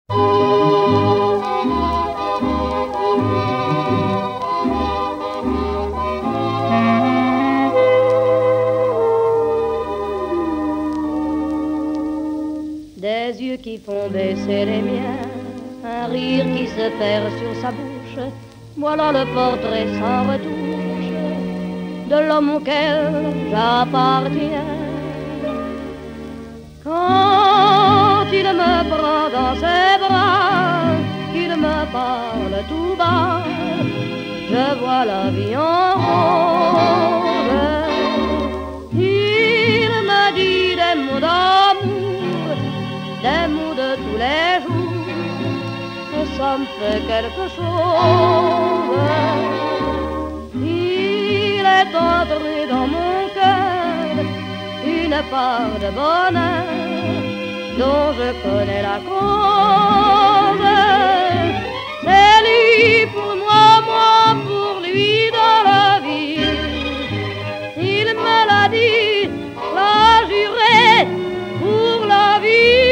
Des yeux qui font baisser les miens, un rire qui se perd sur sa bouche, voilà le portrait sans retouche de l'homme auquel j'appartiens. Quand il me prend dans ses bras, qu'il me parle tout bas, je vois la vie en rose. Il me dit des mots d'amour, des mots de tous les jours, et ça me fait quelque chose. Il est entré dans mon cœur une part de bonheur dont je connais la cause. C'est lui pour moi, moi pour lui dans la vie. Il me l'a dit, l'a juré pour la vie.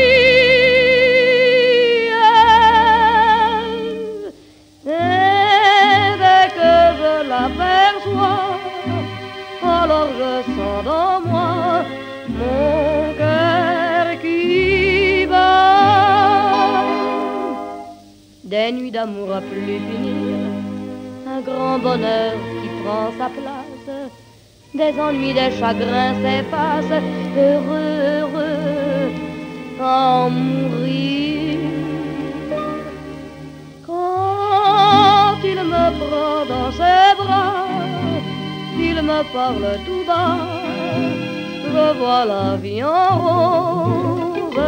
Et dès que je l'aperçois, alors je sens dans moi mon cœur qui bat. Des nuits d'amour à plus finir, un grand bonheur qui prend sa place, des ennuis, des chagrins s'effacent, heureux, heureux, en mourir. Quand il me prend dans ses bras, il me parle tout bas, je vois la vie en rose.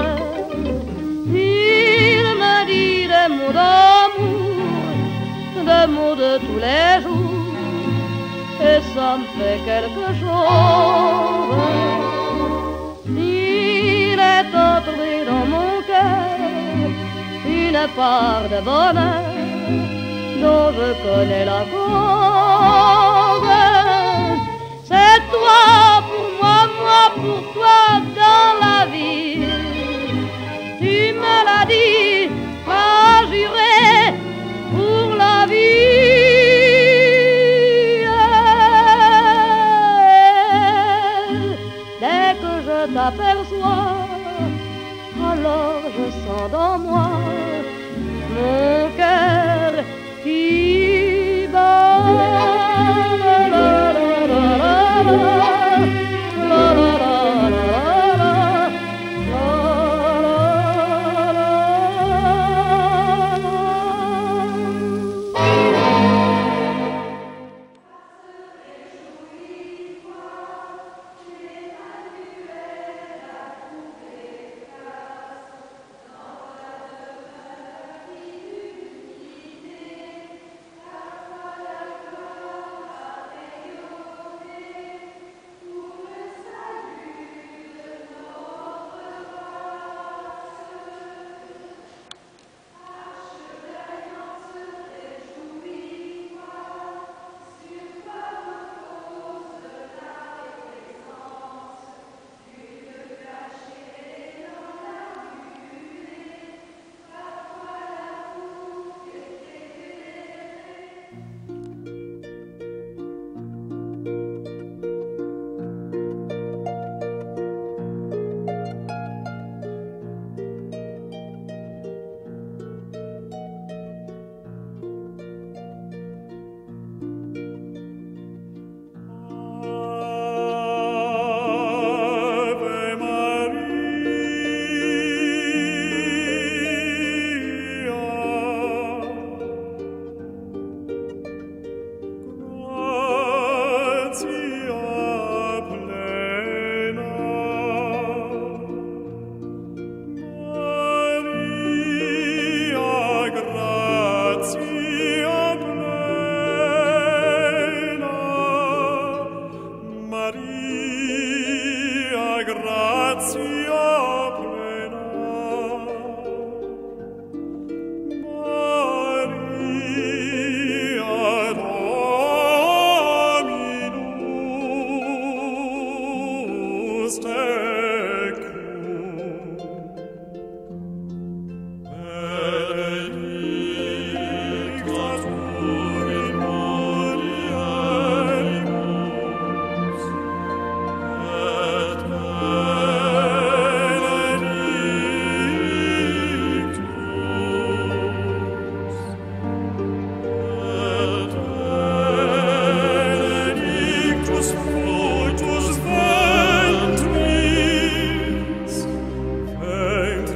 Il me dit des mots d'amour, des mots de tous les jours, et ça me fait quelque chose. Il est entré dans mon cœur une part de bonheur dont je connais la cause. C'est toi pour moi, moi pour toi dans la vie. Tu me l'as dit, m'as juré pour la vie. Dès que je t'aperçois, alors je sens dans moi mon cœur qui bat.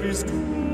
jusqu'où